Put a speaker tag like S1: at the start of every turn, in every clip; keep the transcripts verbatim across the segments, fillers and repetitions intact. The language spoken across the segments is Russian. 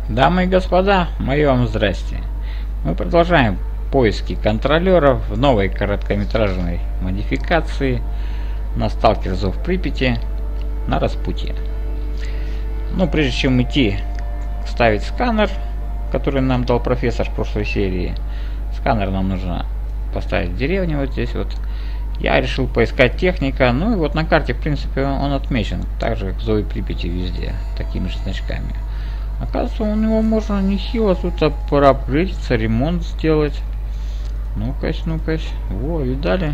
S1: Дамы и господа, мое вам здрасте. Мы продолжаем поиски контролеров в новой короткометражной модификации на Сталкер Зов Припяти на распутье. Но прежде чем идти ставить сканер, который нам дал профессор в прошлой серии, сканер нам нужно поставить в деревне вот здесь вот. Я решил поискать техника, ну и вот на карте в принципе он отмечен, так же в Зове Припяти везде, такими же значками. Оказывается, у него можно нехило тут проапгрейдиться, ремонт сделать. Ну-ка, ну-ка. Во, видали?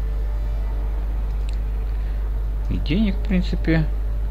S1: И денег, в принципе.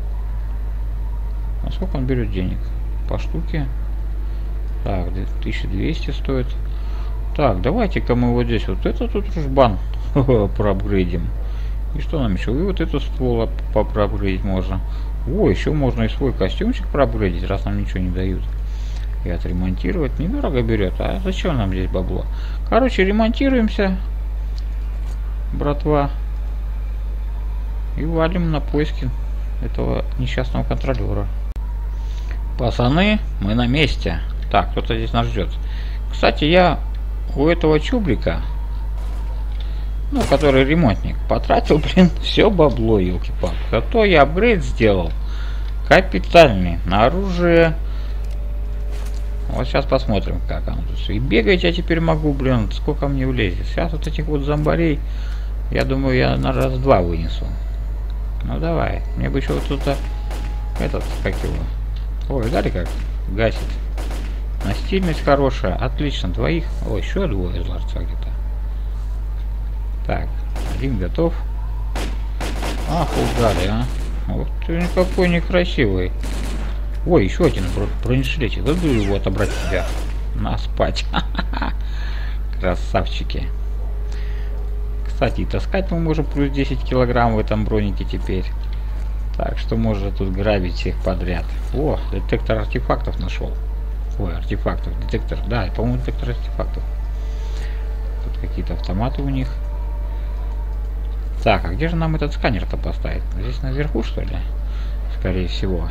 S1: А сколько он берет денег? По штуке. Так, тысяча двести стоит. Так, давайте-ка мы вот здесь вот это тут жбан проапгрейдим. И что нам еще? И вот эту ствол проапгрейдить можно. О, еще можно и свой костюмчик проапгрейдить, раз нам ничего не дают. И отремонтировать недорого берет. А зачем нам здесь бабло? Короче, ремонтируемся, братва. И валим на поиски этого несчастного контролера. Пацаны, мы на месте. Так, кто-то здесь нас ждет. Кстати, я у этого чублика, ну, который ремонтник, потратил, блин, все бабло, елки-палки. Зато я апгрейд сделал капитальный на оружие. Вот сейчас посмотрим, как оно тут. И бегать я теперь могу, блин, сколько мне влезет. Сейчас вот этих вот зомбарей, я думаю, я на раз-два вынесу. Ну давай, мне бы еще вот тут этот, как его. Ой, видали, как гасит. Настильность хорошая, отлично, двоих. Ой, еще двое из ларца где-то. Так, один готов. Ах, угадали, а. Вот ты какой некрасивый. Ой, еще один бронежилетик. Да буду его отобрать у тебя. На спать. Красавчики. Кстати, и таскать мы можем плюс десять килограмм в этом бронике теперь. Так что можно тут грабить всех подряд. О, детектор артефактов нашел. Ой, артефактов, детектор. Да, по-моему, детектор артефактов. Тут какие-то автоматы у них. Так, а где же нам этот сканер-то поставить? Здесь наверху, что ли? Скорее всего.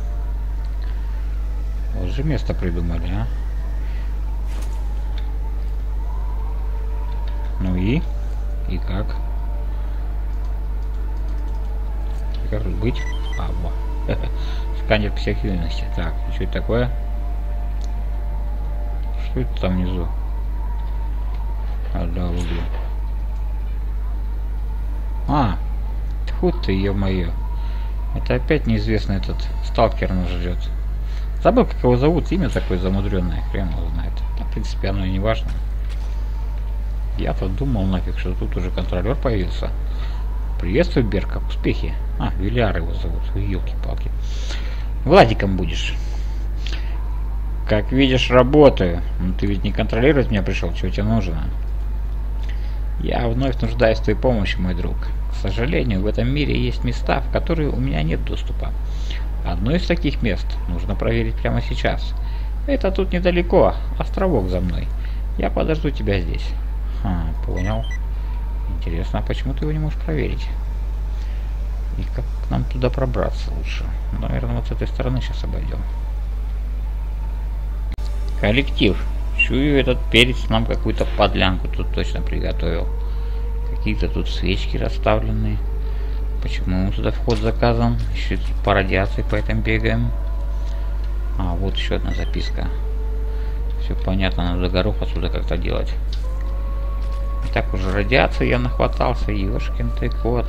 S1: Вот же место придумали, а. Ну и? И как? И как тут быть? А, вот. Сканер психоактивности. Так, что это такое? Что это там внизу? А, да, углу. А, тьфу ты, ё-моё. Это опять неизвестный этот сталкер нас ждет. Забыл, как его зовут, имя такое замудренное, хрен его знает. А, в принципе, оно и не важно. Я-то думал нафиг, что тут уже контролер появился. Приветствую, Берка, успехи. А, Виляр его зовут, елки-палки. Владиком будешь. Как видишь, работаю. Ну, ты ведь не контролировать меня пришел, чего тебе нужно? Я вновь нуждаюсь в твоей помощи, мой друг. К сожалению, в этом мире есть места, в которые у меня нет доступа. Одно из таких мест нужно проверить прямо сейчас. Это тут недалеко, островок за мной. Я подожду тебя здесь. А, понял. Интересно, а почему ты его не можешь проверить? И как нам туда пробраться лучше? Наверное, вот с этой стороны сейчас обойдем. Коллектив. Чую, этот перец нам какую-то подлянку тут точно приготовил. Какие-то тут свечки расставлены. Почему туда вход заказан? Еще тут по радиации поэтому бегаем. А, вот еще одна записка. Все понятно, надо горох отсюда как-то делать. Так уже радиации я нахватался. Ёшкин ты кот.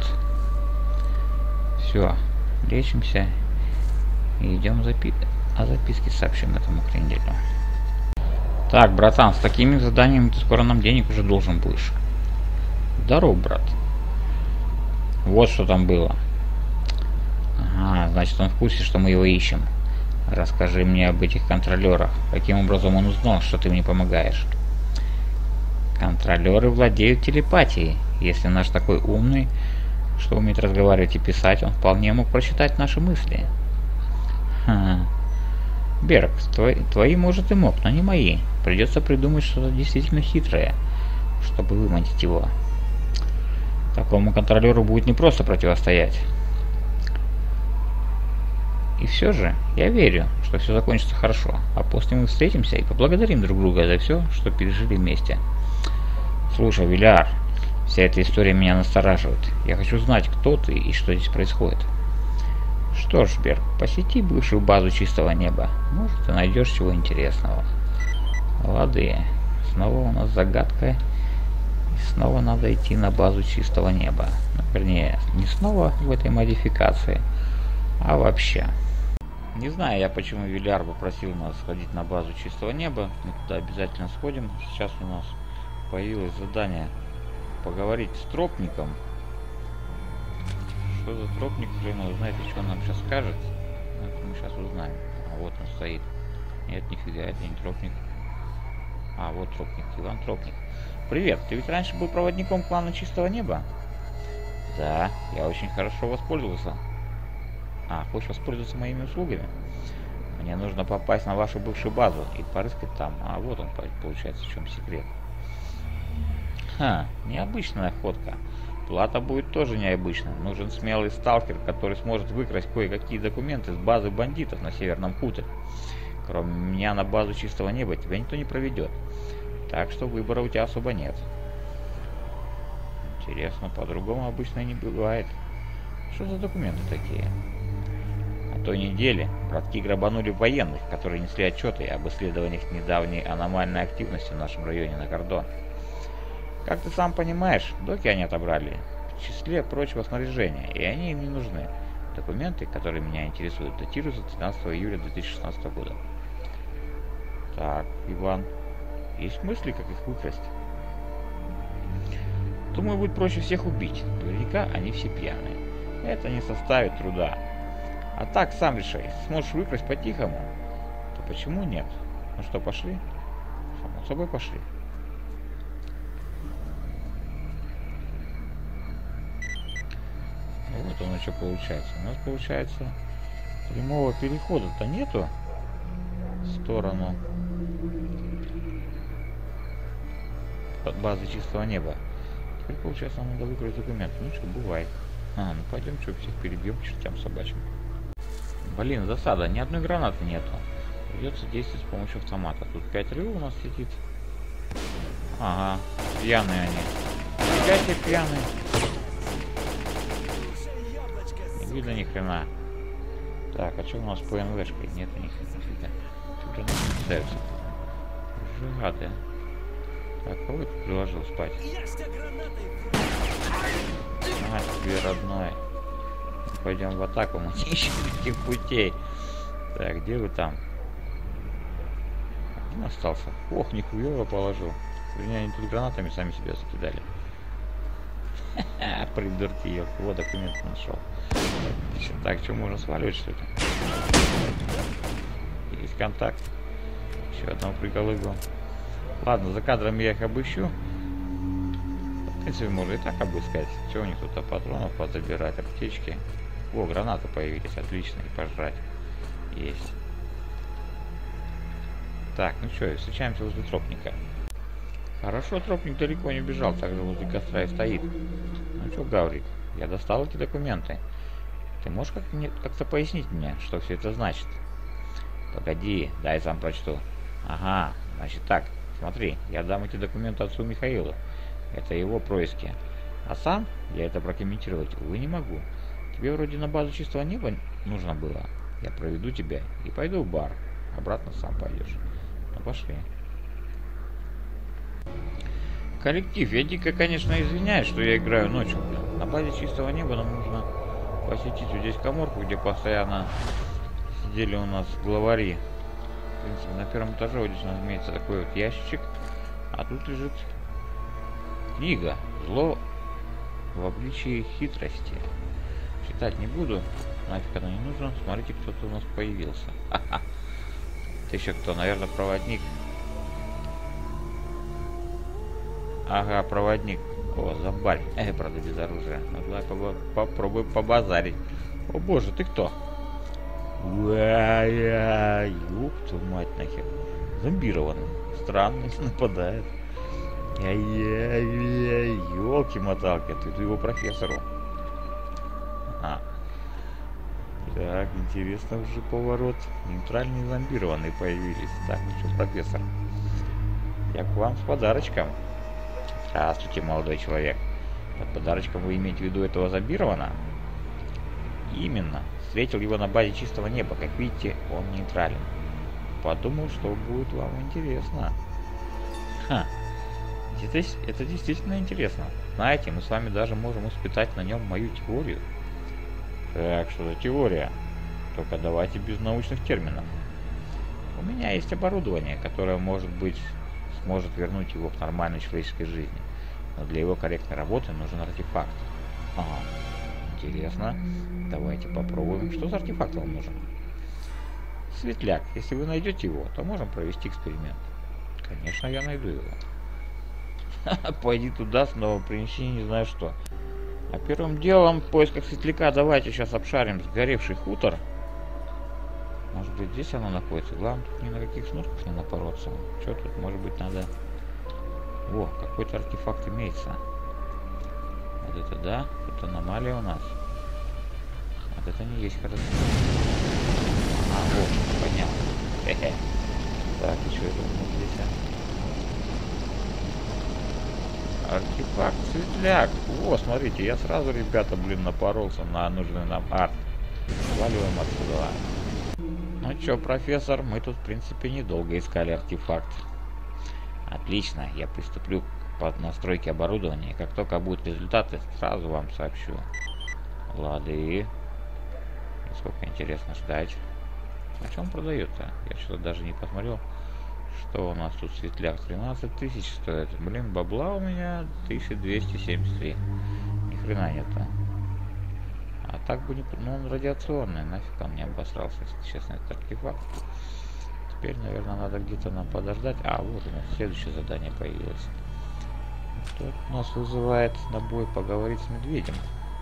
S1: Все, лечимся. И идем запи... а записки сообщим этому кренделю. Так, братан, с такими заданиями ты скоро нам денег уже должен будешь. Здорово, брат. Вот что там было. Ага, значит, он в курсе, что мы его ищем. Расскажи мне об этих контролерах. Каким образом он узнал, что ты мне помогаешь? Контролеры владеют телепатией. Если наш такой умный, что умеет разговаривать и писать, он вполне мог прочитать наши мысли. Ха. Берг, твои, твои, может, и мог, но не мои. Придется придумать что-то действительно хитрое, чтобы выманить его. Такому контролеру будет непросто противостоять. И все же, я верю, что что все закончится хорошо. А после мы встретимся и поблагодарим друг друга за все, что пережили вместе. Слушай, Виляр, вся эта история меня настораживает. Я хочу знать, кто ты и что здесь происходит. Что ж, Берг, посети бывшую базу Чистого Неба. Может, ты найдешь чего интересного. Лады. Снова у нас загадка. И снова надо идти на базу Чистого Неба. Ну, вернее, не снова в этой модификации, а вообще. Не знаю я, почему Виляр попросил нас сходить на базу Чистого Неба. Мы туда обязательно сходим. Сейчас у нас появилось задание поговорить с тропником. Что за тропник, блин, узнает, что он нам сейчас скажет. Это мы сейчас узнаем. А вот он стоит. Нет, нифига, это не тропник. А, вот тропник, Иван Тропник. Привет, ты ведь раньше был проводником клана Чистого Неба? Да, я очень хорошо воспользовался. А, хочешь воспользоваться моими услугами? Мне нужно попасть на вашу бывшую базу и порыскать там. А вот он, получается, в чем секрет. Ха, необычная охотка. Плата будет тоже необычная. Нужен смелый сталкер, который сможет выкрасть кое-какие документы с базы бандитов на Северном хуторе. Кроме меня на базу Чистого Неба тебя никто не проведет. Так что выбора у тебя особо нет. Интересно, по-другому обычно не бывает. Что за документы такие? На той неделе братки грабанули военных, которые несли отчеты об исследованиях недавней аномальной активности в нашем районе на кордоне. Как ты сам понимаешь, доки они отобрали в числе прочего снаряжения, и они им не нужны. Документы, которые меня интересуют, датируются тринадцатого июля две тысячи шестнадцатого года. Так, Иван, есть мысли, как их выкрасть? Думаю, будет проще всех убить. Наверняка они все пьяные. Это не составит труда. А так, сам решай. Сможешь выкрасть по-тихому, то почему нет? Ну что, пошли? Само собой, пошли. Вот оно что получается. У нас получается прямого перехода-то нету в сторону под базы Чистого Неба. Теперь получается нам надо выкроить документы. Ну что, бывает. А, ну пойдем, что, всех перебьем к чертям собачьим. Блин, засада, ни одной гранаты нету. Придется действовать с помощью автомата. Тут пять рыл у нас сидит. Ага, пьяные они. Опять и пьяные. Не видно ни хрена. Так, а что у нас по эн вэ-шкой? Нет у них нифига. Тут же не ставятся. Жигаты. Так, кого я тут приложил спать? А, тебе, родной. Пойдем в атаку, мы не ищем таких путей. Так, где вы там? Один остался. Ох, нихуя я положил. Вернее, они тут гранатами сами себя закидали. Ха-ха, придурки, ёп. Вот документ нашел. Так, что, можно сваливать, что ли? Есть контакт. Еще одного приголыгу. Ладно, за кадром я их обыщу. В принципе, можно и так обыскать. Что у них тут, а патронов позабирать, аптечки. О, гранаты появились, отлично, и пожрать. Есть. Так, ну что, встречаемся возле тропника. Хорошо, тропник далеко не убежал, также возле костра и стоит. Ну что, Гаврик, я достал эти документы. Ты можешь как-то как пояснить мне, что все это значит? Погоди, дай сам прочту. Ага, значит так, смотри, я дам эти документы отцу Михаилу. Это его происки. А сам я это прокомментировать, увы, не могу. Тебе вроде на базу Чистого Неба нужно было. Я проведу тебя и пойду в бар. Обратно сам пойдешь. Ну пошли. Коллектив, я дико, конечно, извиняюсь, что я играю ночью. На базе Чистого Неба нам нужно посетить вот здесь каморку, где постоянно сидели у нас главари. В принципе, на первом этаже вот здесь у нас имеется такой вот ящичек. А тут лежит книга «Зло в обличии хитрости». Читать не буду, нафиг оно не нужно. Смотрите, кто-то у нас появился. Ха-ха. Это еще кто? Наверное, проводник. Ага, проводник. О, зомбарь. Эй, правда, без оружия. Ну, давай по попробуй побазарить. О боже, ты кто? Уа-я, ёб твою мать нахер. Зомбированный. Странный, нападает. Ай-яй-яй, ёлки-моталки. Ты его профессору. А. Так, Интересно уже поворот. Нейтральные зомбированные появились. Так, ну что, профессор? Я к вам с подарочком. Здравствуйте, молодой человек. Под подарочком вы имеете в виду этого зомбирована? Именно. Встретил его на базе чистого неба. Как видите, он нейтрален. Подумал, что будет вам интересно. Ха. Это, это действительно интересно. Знаете, мы с вами даже можем испытать на нем мою теорию. Так, что за теория? Только давайте без научных терминов. У меня есть оборудование, которое, может быть, сможет вернуть его к нормальной человеческой жизни. Но для его корректной работы нужен артефакт. Ага, интересно. Давайте попробуем. Что за артефакт вам нужен? Светляк. Если вы найдете его, то можем провести эксперимент. Конечно, я найду его. Пойди туда, снова принеси не знаю что. А первым делом в поисках светляка давайте сейчас обшарим сгоревший хутор. Может быть, здесь оно находится. Главное, тут ни на каких снурков не напороться. Что тут, может быть, надо... О, какой-то артефакт имеется. Вот это да, это аномалия у нас. Вот это не есть хорошо. А, вот, понятно. Хе-хе. Так, и что это у нас здесь? А? Артефакт светляк. О, смотрите, я сразу, ребята, блин, напоролся на нужный нам арт. Сваливаем отсюда. Ну чё, профессор, мы тут, в принципе, недолго искали артефакт. Отлично, я приступлю к настройке оборудования. Как только будут результаты, сразу вам сообщу. Лады. Сколько интересно ждать. А что он продает-то? Я что-то даже не посмотрел. Что у нас тут светляк? тринадцать тысяч стоит. Блин, бабла у меня тысяча двести семьдесят три. Ни хрена нету. А так бы не... Ну, он радиационный. Нафиг он не обосрался, если честно, этот артефакт. Теперь, наверное, надо где-то нам подождать. А, вот у нас следующее задание появилось. Тут нас вызывает на бой поговорить с медведем.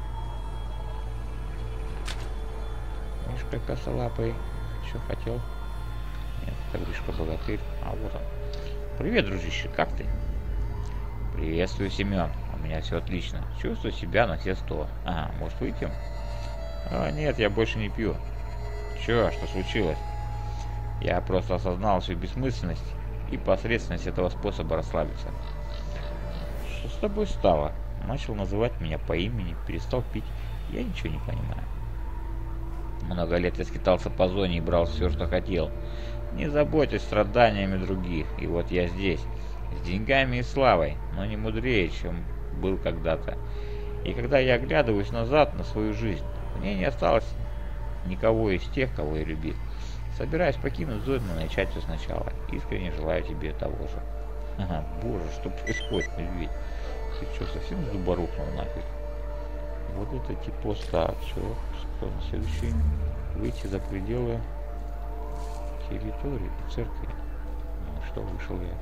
S1: Мишка косолапый. Что хотел? Нет, это Гришка богатырь. А вот он. Привет, дружище, как ты? Приветствую, Семен. У меня все отлично. Чувствую себя на все сто. Ага, может выпьем? А, нет, я больше не пью. Че, что случилось? Я просто осознал всю бессмысленность и посредственность этого способа расслабиться. Что с тобой стало? Начал называть меня по имени, перестал пить. Я ничего не понимаю. Много лет я скитался по зоне и брал все, что хотел. Не заботясь страданиями других. И вот я здесь, с деньгами и славой, но не мудрее, чем был когда-то. И когда я оглядываюсь назад на свою жизнь, в ней не осталось никого из тех, кого я любил. Собираюсь покинуть зону и начать все сначала. Искренне желаю тебе того же. Ага, боже, что происходит, медведь? Ты что, совсем зуборухнул нафиг? Вот это типа так, все, на следующий выйти за пределы территории церкви. Ну, что, вышел я.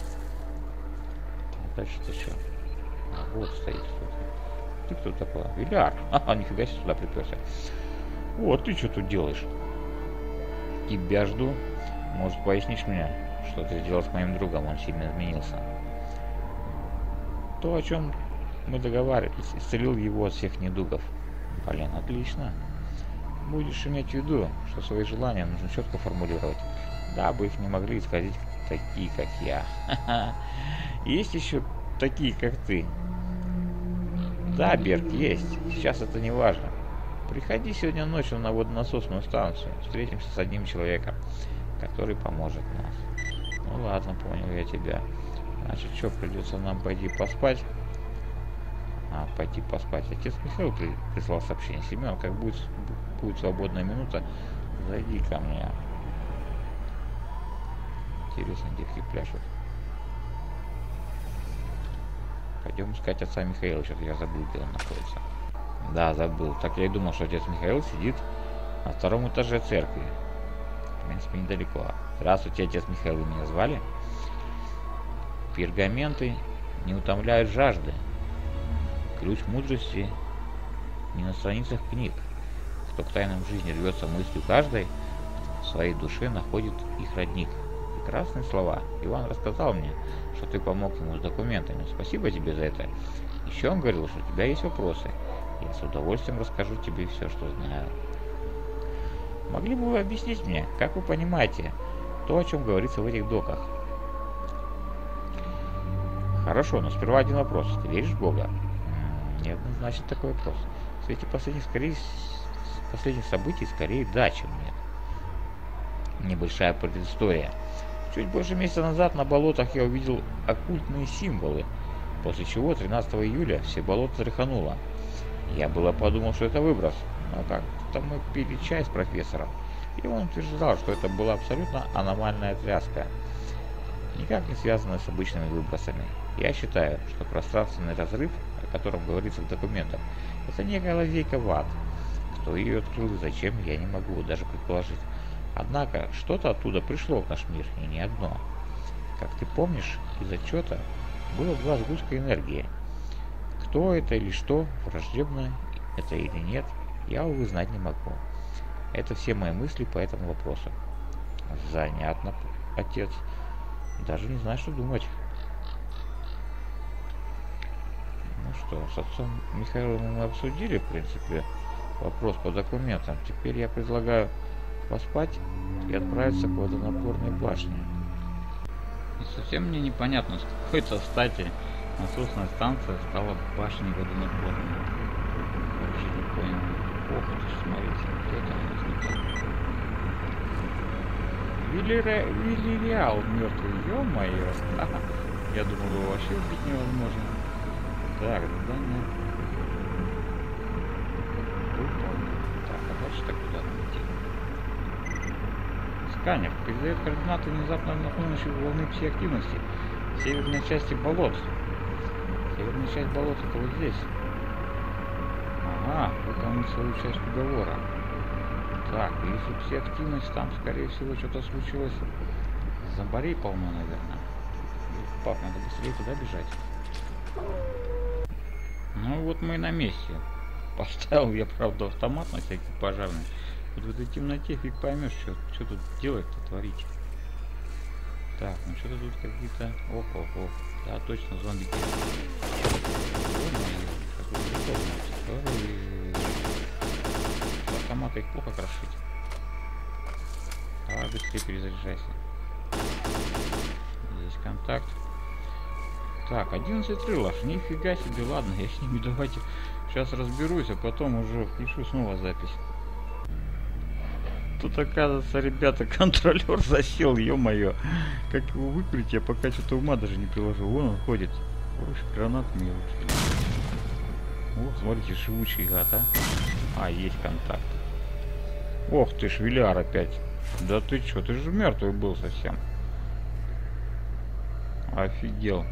S1: А дальше-то что? А вот стоит кто-то. Ты кто такой? Виляр. Ага, нифига себе сюда приперся. О, ты что тут делаешь? Тебя жду. Может, пояснишь мне, что ты сделал с моим другом? Он сильно изменился. То, о чем мы договаривались, исцелил его от всех недугов. Блин, отлично. Будешь иметь в виду, что свои желания нужно четко формулировать, дабы их не могли исходить такие, как я. Есть еще такие, как ты. Да, Берг, есть. Сейчас это не важно. Приходи сегодня ночью на водонасосную станцию. Встретимся с одним человеком, который поможет нас. Ну ладно, понял я тебя. Значит, что, придется нам пойти поспать? А, пойти поспать. Отец Михаил при, прислал сообщение. Семен, как будет, будет свободная минута, зайди ко мне. Интересно, девки пляшут. Пойдем искать отца Михаила. Что-то я забыл, где он находится. Да, забыл. Так я и думал, что отец Михаил сидит на втором этаже церкви. В принципе, недалеко. Здравствуйте, отец Михаил, вы меня звали? Пергаменты не утомляют жажды. Ключ мудрости не на страницах книг. Кто к тайнам жизни рвется мыслью каждой, в своей душе находит их родник. Прекрасные слова. Иван рассказал мне, что ты помог ему с документами. Спасибо тебе за это. Еще он говорил, что у тебя есть вопросы. Я с удовольствием расскажу тебе все, что знаю. Могли бы вы объяснить мне, как вы понимаете то, о чем говорится в этих доках? Хорошо, но сперва один вопрос. Ты веришь в Бога? Неоднозначно такой вопрос. В свете последних, скорее, последних событий скорее да, чем нет. Небольшая предыстория. Чуть больше месяца назад на болотах я увидел оккультные символы, после чего тринадцатого июля все болото тряхануло. Я было подумал, что это выброс, но как-то мы пили чай с профессором, и он утверждал, что это была абсолютно аномальная тряска, никак не связанная с обычными выбросами. Я считаю, что пространственный разрыв, о котором говорится в документах, это некая лазейка в ад. Кто ее открыл и зачем, я не могу даже предположить. Однако, что-то оттуда пришло в наш мир, и не одно. Как ты помнишь, из отчета было два сгустка энергии. Кто это или что, враждебно это или нет, я, увы, знать не могу. Это все мои мысли по этому вопросу. Занятно, отец. Даже не знаю, что думать. Ну что, с отцом Михаилом мы обсудили, в принципе, вопрос по документам. Теперь я предлагаю поспать и отправиться к водонапорной башне. И совсем мне непонятно, с какой-то стати насосная станция стала башней водонапорной. Вообще не понял. Ох, это ж, смотрите, вот это у нас Вилера... Вилериал мертвый, ё-моё. Я думал, его вообще убить невозможно. Так, задание. Так, а дальше-то куда нам идти? Сканер передает координаты внезапно нахлынувшей волны пси-активности в северной части болот. Северная часть болот это вот здесь. Ага, выполнить свою часть уговора. Так, если пси-активность, там, скорее всего, что-то случилось. Зомбарей полно, наверное. Пап, надо быстрее туда бежать. Ну вот мы и на месте. Поставил я, правда, автомат на всякий пожарный. Вот в этой темноте фиг поймешь, что, что тут делать-то, творить. Так, ну что-то тут какие-то... Ох, ох, ох. Да, точно, зомби. Автоматы их плохо крошить. Давай быстрее перезаряжайся. Здесь контакт. Так, одиннадцать рылов. Нифига себе, ладно, я с ними давайте сейчас разберусь, а потом уже включу снова запись. Тут, оказывается, ребята, контролер засел, ё-моё. Как его выкрыть, я пока что-то ума даже не приложил. Вон он ходит. Ой, гранат мне лучше. О, смотрите, живучий гад, а. А, есть контакт. Ох ты ж, Виляр опять. Да ты чё, ты же мертвый был совсем. Офигел.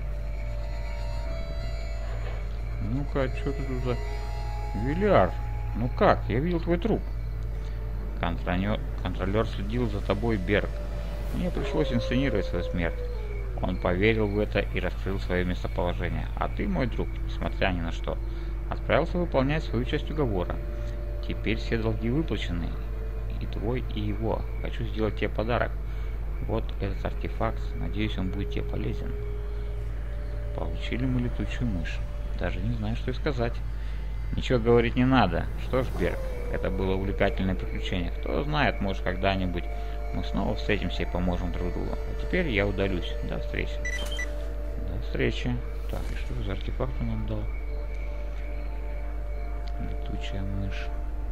S1: Ну-ка, что ты тут за... Виляр, ну как? Я видел твой труп. Контролер, контролер следил за тобой, Берг. Мне пришлось инсценировать свою смерть. Он поверил в это и раскрыл свое местоположение. А ты, мой друг, несмотря ни на что, отправился выполнять свою часть уговора. Теперь все долги выплачены. И твой, и его. Хочу сделать тебе подарок. Вот этот артефакт. Надеюсь, он будет тебе полезен. Получили мы летучую мышь. Даже не знаю, что и сказать. Ничего говорить не надо. Что ж, Берг, это было увлекательное приключение. Кто знает, может, когда-нибудь мы снова встретимся и поможем друг другу. А теперь я удалюсь. До встречи. До встречи. Так, и что за артефакт он нам дал? Летучая мышь.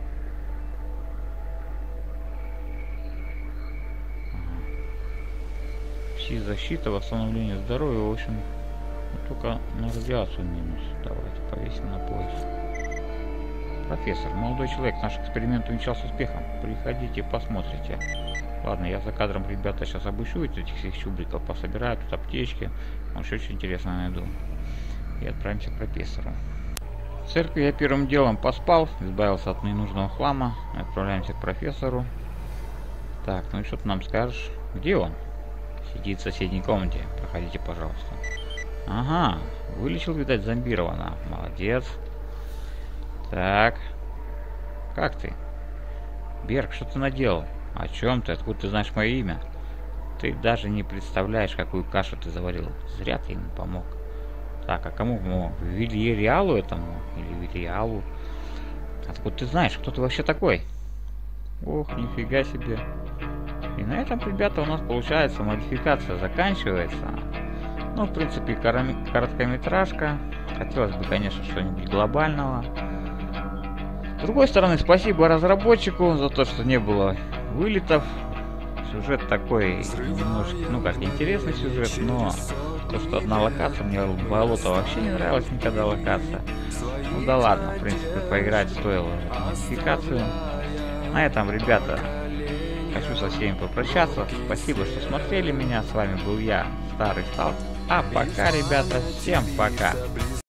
S1: Ага. Пси-защита, восстановление здоровья, в общем, только на радиацию минус. Давайте повесим на пояс. Профессор, молодой человек, наш эксперимент увенчался успехом. Приходите, посмотрите. Ладно, я за кадром, ребята, сейчас обыщу этих всех чубриков, пособираю тут аптечки. Может, очень интересно найду. И отправимся к профессору. В церкви я первым делом поспал, избавился от ненужного хлама. Отправляемся к профессору. Так, ну и что ты нам скажешь? Где он? Сидит в соседней комнате. Проходите, пожалуйста. Ага, вылечил, видать, зомбировано. Молодец. Так. Как ты? Берг, что ты наделал? О чем ты? Откуда ты знаешь мое имя? Ты даже не представляешь, какую кашу ты заварил. Зря ты ему помог. Так, а кому помог? Вильериалу этому? Или Вильериалу? Откуда ты знаешь, кто ты вообще такой? Ох, нифига себе. И на этом, ребята, у нас получается модификация заканчивается. Ну, в принципе, короткометражка. Хотелось бы, конечно, что-нибудь глобального. С другой стороны, спасибо разработчику за то, что не было вылетов. Сюжет такой немножко, ну как, интересный сюжет, но то, что одна локация, мне болото вообще не нравилась никогда локация. Ну да ладно, в принципе, поиграть стоило модификацию. На этом, ребята, хочу со всеми попрощаться. Спасибо, что смотрели меня. С вами был я, Старый Сталкер. А пока, ребята, всем пока.